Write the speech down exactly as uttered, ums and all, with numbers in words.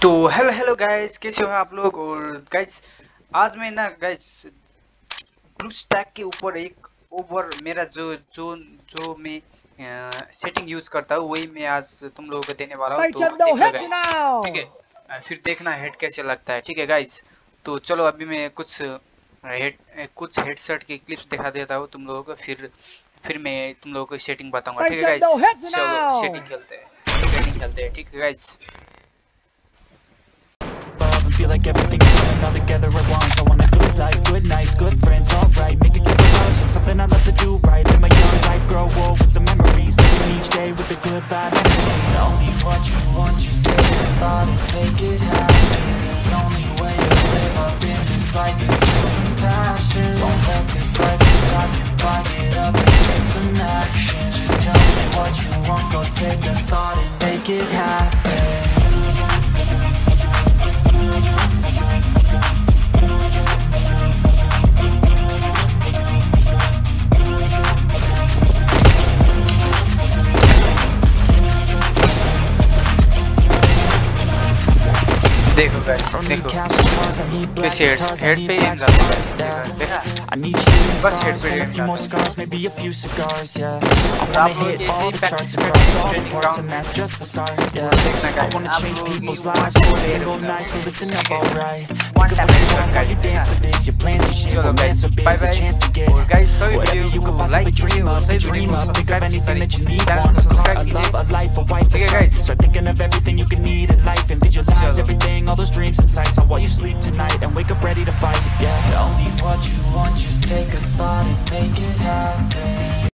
तो hello hello guys, कैसे हो आप लोग। और गाइस आज मैं ना गाइस ब्लूस्टैक के ऊपर एक ओवर मेरा जो जो जो मैं सेटिंग यूज करता हूँ वही मैं आज तुम लोगों को देने वाला हूँ। तो देख लो गाइस, ठीक है, अ, फिर देखना हेड कैसे लगता है। ठीक है गाइस, तो चलो अभी मैं कुछ हेड कुछ हेडसेट की क्लिप्स दिखा देता हूँ तुम लोगों को, फिर फिर मैं तुम लोगों को सेटिंग बताऊंगा। ठीक है गाइस, चलो सेटिंग खेलते हैं, सेटिंग खेलते हैं। ठीक है guys, feel like everything's coming all together at once. I want a good life, good nights, good friends, alright. Make a couple bucks from something I love to do right. Live my young life, grow old with some memories. Living each day with a good vibe. Tell me what you want, just take a thought and make it happen. The only way to live up in this life is with some passion. Don't let this life just pass you by. Get up and take some action. Just tell me what you want, go take a thought and make it happen. देखो guys, देखो किस head head पे and जाता है, देखा बस head पे and जाता है। आप लोग ऐसे ही प्रैक्टिस करते ट्रेनिंग ग्राउंड में देखना गाइस, आप लोग भी पाँच को ले वन टैप गाइस। चलो गाइस, बाय बाय। और गाइस सभी वीडियो को लाइक कीजिए और सभी वीडियो को सब्सक्राइब कीजिए, चैनल को सब्सक्राइब कीजिए। ठीक है guys, start thinking of everything you can need in life and visualize everything, all those dreams and sights on while you sleep tonight and wake up ready to fight. Yeah, tell me what you want, just take a thought and make it happen.